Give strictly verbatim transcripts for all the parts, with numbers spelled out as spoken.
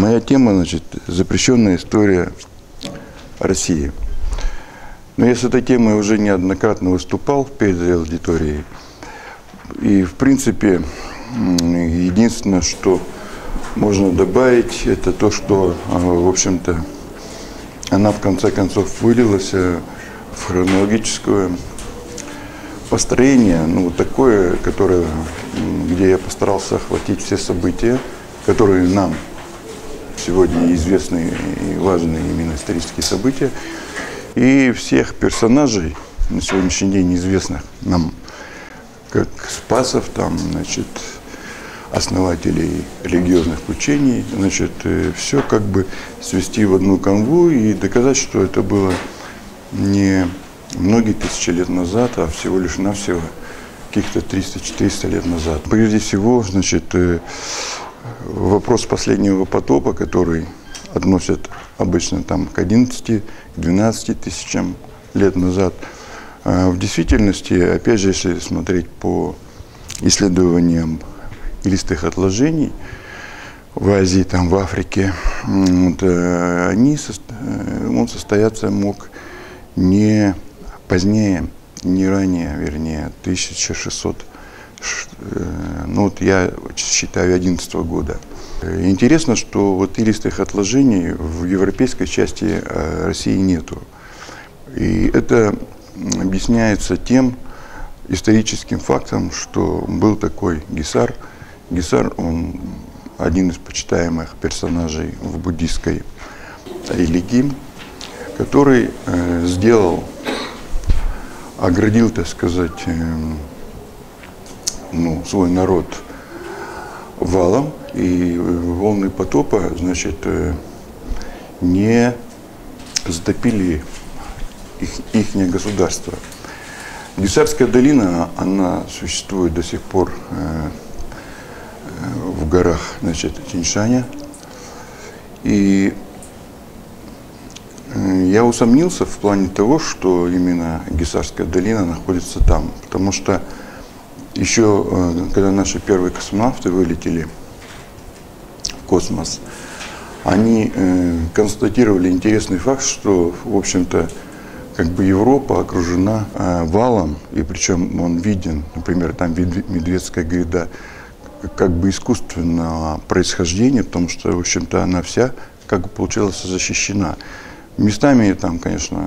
Моя тема, значит, запрещенная история России. Но я с этой темой уже неоднократно выступал перед аудиторией. И, в принципе, единственное, что можно добавить, это то, что, в общем-то, она в конце концов вылилась в хронологическое построение, ну, такое, которое, где я постарался охватить все события, которые нам сегодня известны и важные именно исторические события, и всех персонажей, на сегодняшний день известных нам, как Спасов, там, значит, основателей религиозных учений, значит, все как бы свести в одну канву и доказать, что это было не многие тысячи лет назад, а всего лишь навсего каких-то триста-четыреста лет назад. Прежде всего, значит, вопрос последнего потопа, который относят обычно там к одиннадцати-двенадцати тысячам лет назад. В действительности, опять же, если смотреть по исследованиям илистых отложений в Азии, там, в Африке, вот, они, он состояться мог не позднее, не ранее, вернее, тысяча шестьсот, ну вот я считаю, одиннадцатого года. Интересно, что вот илистых отложений в европейской части России нету. И это объясняется тем историческим фактом, что был такой Гисар. Гисар, он один из почитаемых персонажей в буддийской религии, который э, сделал, оградил, так сказать, э, ну, свой народ валом, и волны потопа, значит, э, не затопили их, ихнее государство. Гисарская долина, она существует до сих пор э, в горах, значит, Тяньшаня. И я усомнился в плане того, что именно Гисарская долина находится там. Потому что еще, когда наши первые космонавты вылетели в космос, они э, констатировали интересный факт, что, в общем-то, как бы Европа окружена э, валом, и причем он виден, например, там Медведская гряда, как бы искусственного происхождения, потому что, в общем-то, она вся, как бы, получилась защищена. Местами там, конечно,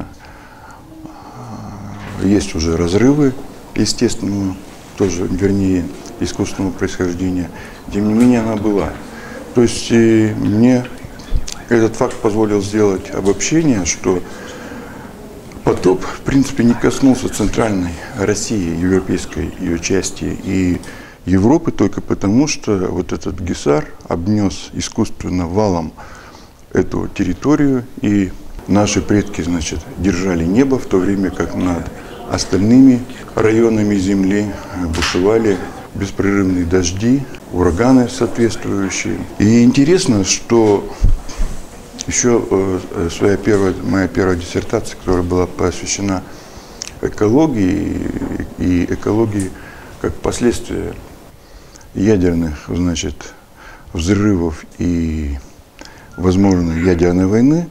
есть уже разрывы естественного, тоже, вернее, искусственного происхождения. Тем не менее, она была. То есть и мне этот факт позволил сделать обобщение, что потоп, в принципе, не коснулся центральной России, европейской ее части и Европы, только потому, что вот этот Гисар обнес искусственно валом эту территорию, и наши предки, значит, держали небо, в то время как над остальными районами земли бушевали беспрерывные дожди, ураганы соответствующие. И интересно, что еще э, своя первая, моя первая диссертация, которая была посвящена экологии, и экологии как последствия ядерных, значит, взрывов и возможной ядерной войны,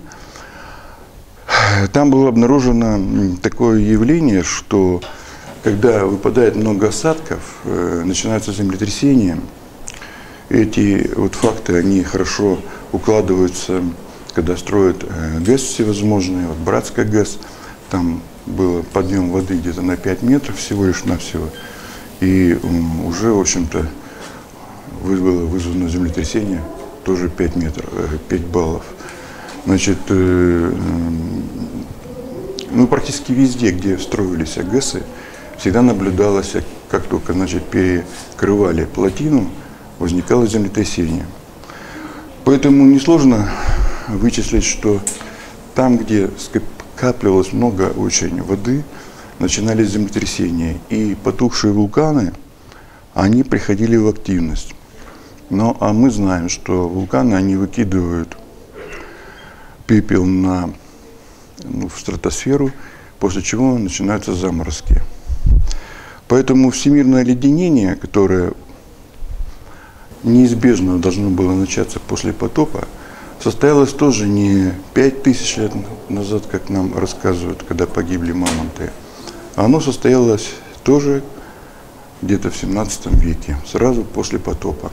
там было обнаружено такое явление, что когда выпадает много осадков, э, начинаются землетрясения. Эти вот факты, они хорошо укладываются, когда строят э, ГЭС всевозможные. Вот Братская ГЭС, там был подъем воды где-то на пять метров всего лишь навсего. И э, уже, в общем-то, было вызвано землетрясение, тоже пять метров, пять баллов. Значит, э, ну, практически везде, где строились ГЭСы, всегда наблюдалось, как только, значит, перекрывали плотину, возникало землетрясение. Поэтому несложно вычислить, что там, где скапливалось много очень воды, начинались землетрясения. И потухшие вулканы, они приходили в активность. Но а мы знаем, что вулканы, они выкидывают пепел на, ну, в стратосферу, после чего начинаются заморозки. Поэтому всемирное оледенение, которое неизбежно должно было начаться после потопа, состоялось тоже не пять тысяч лет назад, как нам рассказывают, когда погибли мамонты. Оно состоялось тоже где-то в семнадцатом веке, сразу после потопа.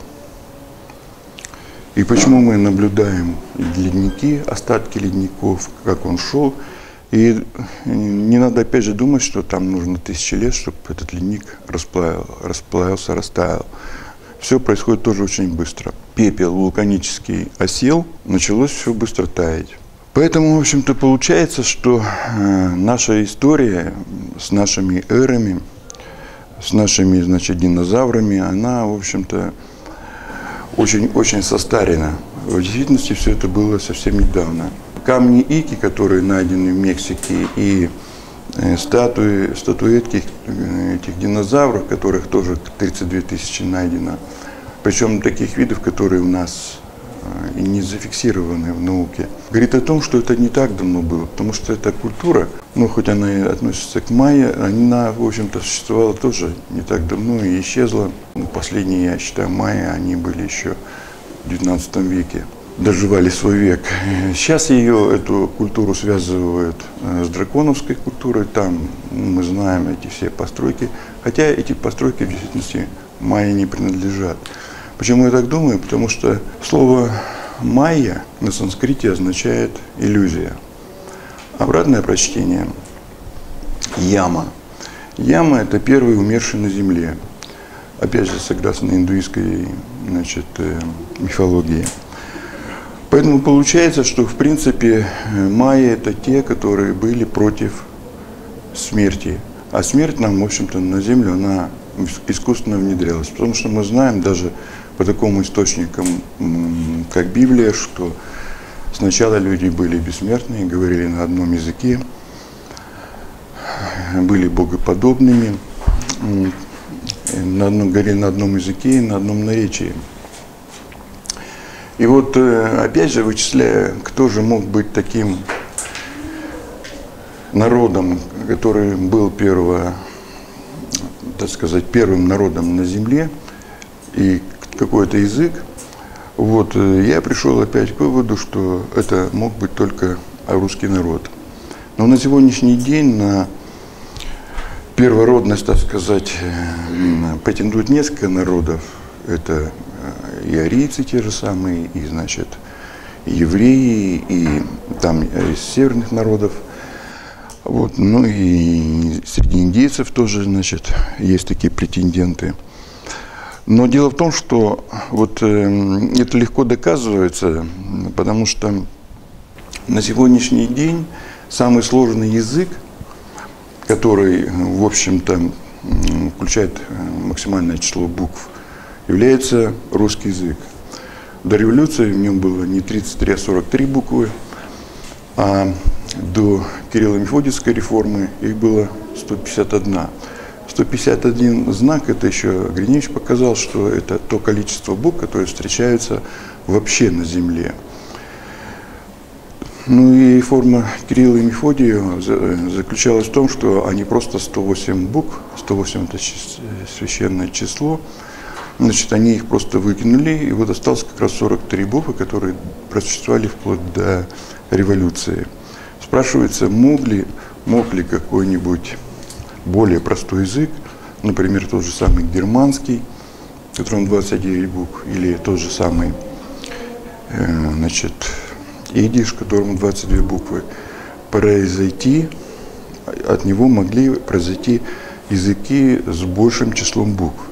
И почему мы наблюдаем ледники, остатки ледников, как он шел. И не надо опять же думать, что там нужно тысячи лет, чтобы этот ледник расплавил, расплавился, растаял. Все происходит тоже очень быстро. Пепел вулканический осел, началось все быстро таять. Поэтому, в общем-то, получается, что э, наша история с нашими эрами, с нашими, значит, динозаврами, она, в общем-то, очень-очень состарена. В действительности все это было совсем недавно. Камни Ики, которые найдены в Мексике, и э, статуи, статуэтки этих динозавров, которых тоже тридцать две тысячи найдено, причем таких видов, которые у нас э, и не зафиксированы в науке, говорит о том, что это не так давно было, потому что эта культура, ну, хоть она и относится к майя, она, в общем-то, существовала тоже не так давно и исчезла. Ну, последние, я считаю, майя, они были еще в девятнадцатом веке. Доживали свой век. Сейчас ее, эту культуру, связывают с драконовской культурой. Там мы знаем эти все постройки. Хотя эти постройки в действительности майя не принадлежат. Почему я так думаю? Потому что слово майя на санскрите означает иллюзия. Обратное прочтение яма. Яма – это первый умерший на земле. Опять же, согласно индуистской, значит, мифологии. Поэтому получается, что в принципе майя – это те, которые были против смерти. А смерть нам, в общем-то, на землю, она искусственно внедрялась. Потому что мы знаем даже по такому источнику, как Библия, что сначала люди были бессмертные, говорили на одном языке, были богоподобными, на одном, говорили на одном языке и на одном наречии. И вот, опять же, вычисляя, кто же мог быть таким народом, который был первого, так сказать, первым народом на земле, и какой-то язык, вот, я пришел опять к выводу, что это мог быть только русский народ. Но на сегодняшний день на первородность, так сказать, претендует несколько народов. Это и арийцы те же самые, и, значит, и евреи, и там из северных народов. Вот, ну и среди индейцев тоже, значит, есть такие претенденты. Но дело в том, что вот э, это легко доказывается, потому что на сегодняшний день самый сложный язык, который, в общем-то, включает максимальное число букв, является русский язык. До революции в нем было не тридцать три, а сорок три буквы, а до Кирилло-Мефодиевской реформы их было сто пятьдесят одна. сто пятьдесят один знак, это еще Гриневич показал, что это то количество букв, которые встречаются вообще на Земле. Ну и форма Кирилла и Мефодия заключалась в том, что они просто сто восемь букв, сто восемь это священное число, значит, они их просто выкинули, и вот осталось как раз сорок три буквы, которые просуществовали вплоть до революции. Спрашивается, мог ли, мог ли какой-нибудь более простой язык, например, тот же самый германский, в котором двадцать девять букв, или тот же самый, э, значит, идиш, в котором двадцать две буквы, произойти, от него могли произойти языки с большим числом букв.